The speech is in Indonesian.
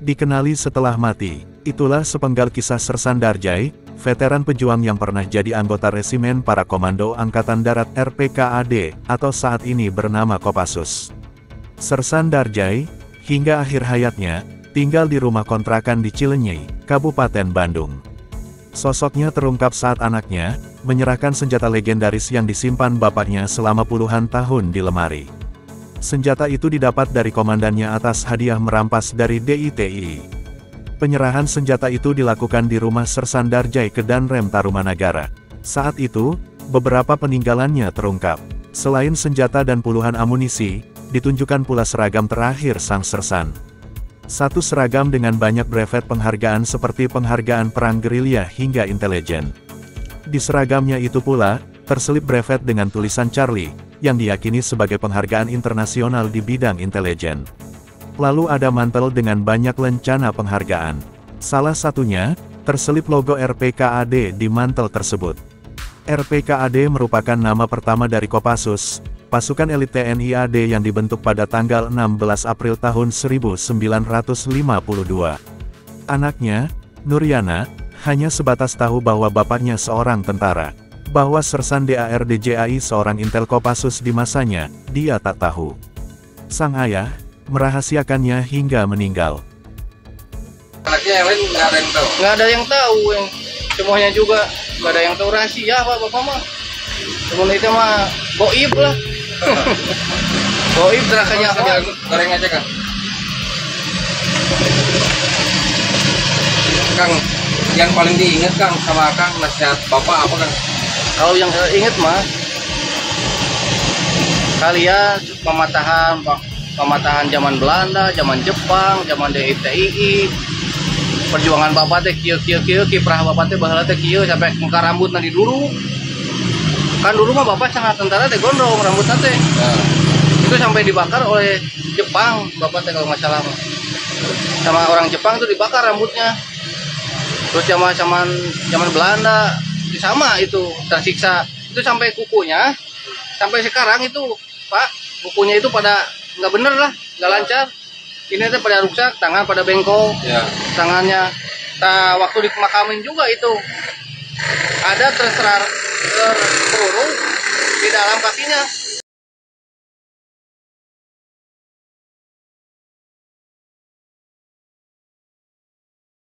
dikenali setelah mati. Itulah sepenggal kisah Sersan Darjai, veteran pejuang yang pernah jadi anggota Resimen Para Komando Angkatan Darat RPKAD, atau saat ini bernama Kopassus. Sersan Darjai, hingga akhir hayatnya, tinggal di rumah kontrakan di Cilenyei, Kabupaten Bandung. Sosoknya terungkap saat anaknya menyerahkan senjata legendaris yang disimpan bapaknya selama puluhan tahun di lemari. Senjata itu didapat dari komandannya atas hadiah merampas dari DITI. Penyerahan senjata itu dilakukan di rumah Sersan Darjai ke Danrem Tarumanagara. Saat itu, beberapa peninggalannya terungkap. Selain senjata dan puluhan amunisi, ditunjukkan pula seragam terakhir sang Sersan. Satu seragam dengan banyak brevet penghargaan seperti penghargaan perang gerilya hingga intelijen. Di seragamnya itu pula, terselip brevet dengan tulisan Charlie, yang diyakini sebagai penghargaan internasional di bidang intelijen. Lalu ada mantel dengan banyak lencana penghargaan. Salah satunya, terselip logo RPKAD di mantel tersebut. RPKAD merupakan nama pertama dari Kopassus, pasukan elit TNI AD yang dibentuk pada tanggal 16 April tahun 1952. Anaknya, Nuryana, hanya sebatas tahu bahwa bapaknya seorang tentara. Bahwa Sersan DARDJAI seorang intel Kopassus di masanya, dia tak tahu. Sang ayah, merahasiakannya hingga meninggal. Anaknya yang lain nggak ada yang tahu? Nggak ada yang tahu, semuanya juga nggak ada yang tahu rahasia Pak, Bapak mah. Temen itu mah goib lah. Goib terakanya apa? Goreng aja Kang. Kang, yang paling diingat Kang sama Kang nasihat Bapak apa Kang? Kalau yang saya ingat mah, kalian pematahan zaman Belanda, zaman Jepang, zaman DITI, perjuangan Bapak teh kieu kiprah Bapak teh baheula teh kieu sampai muka rambut nanti dulu. Kan dulu mah Bapak sangat tentara teh gondrong rambutnya teh. Itu sampai dibakar oleh Jepang, Bapak teh kalau nggak salah. Sama orang Jepang itu dibakar rambutnya. Terus zaman Belanda sama itu tersiksa. Itu sampai kukunya, sampai sekarang itu Pak, kukunya itu pada nggak bener lah, nggak lancar. Ini teh pada rusak, tangan pada bengkok, tangannya. Waktu dimakamin juga itu ada terserung di dalam kakinya.